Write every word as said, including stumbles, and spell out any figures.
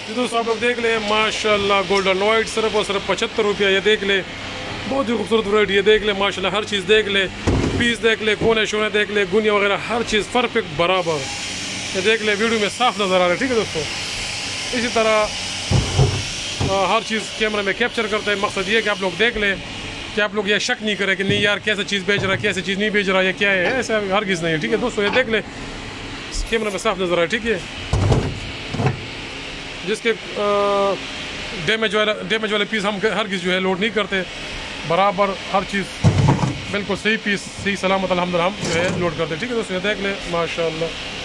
दोस्तों आप लोग देख ले माशाल्लाह गोल्डन वाइट सिर्फ और सिर्फ पचहत्तर रुपया। ये देख ले बहुत ही खूबसूरत वैरायटी। ये देख ले माशाल्लाह हर चीज़ देख ले, पीस देख ले, कोने शोने देख ले, गुनिया वगैरह हर चीज़ परफेक्ट बराबर। ये देख ले वीडियो में साफ नज़र आ रहा है। ठीक है दोस्तों, इसी तरह आ, हर चीज़ कैमरे में कैप्चर करते हैं। मकसद ये कि आप लोग देख ले कि आप लोग ये शक नहीं करें कि नहीं यार कैसे चीज़ बेच रहा है, कैसे चीज़ नहीं बेच रहा है, ये क्या है, ऐसा हर चीज़ नहीं है। ठीक है दोस्तों, ये देख ले कैमरे में साफ नज़र आ रहा है। ठीक है, जिसके डैमेज वाला डैमेज वाले पीस हम हर किसी जो है लोड नहीं करते, बराबर हर चीज़ बिल्कुल सही पीस सही सलामत अल्हम्दुलिल्लाह हम जो है लोड करते हैं। ठीक है दोस्तों, ये देख ले माशाल्लाह।